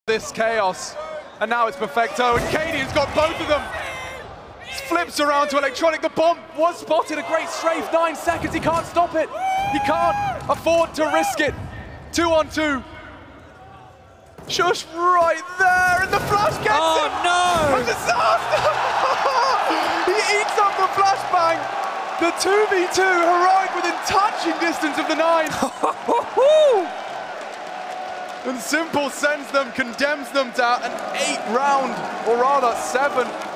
this chaos. And now it's Perfecto, and Cadian's got both of them. Flips around to Electronic, the bomb was spotted, a great strafe, 9 seconds, he can't stop it. He can't afford to risk it. 2-on-2. Shush right there, and the flash gets him! Oh no! A disaster! He eats up the flashbang! The 2v2, Heroic within touching distance of the 9. And Simple sends them, condemns them to an 8 round, or rather 7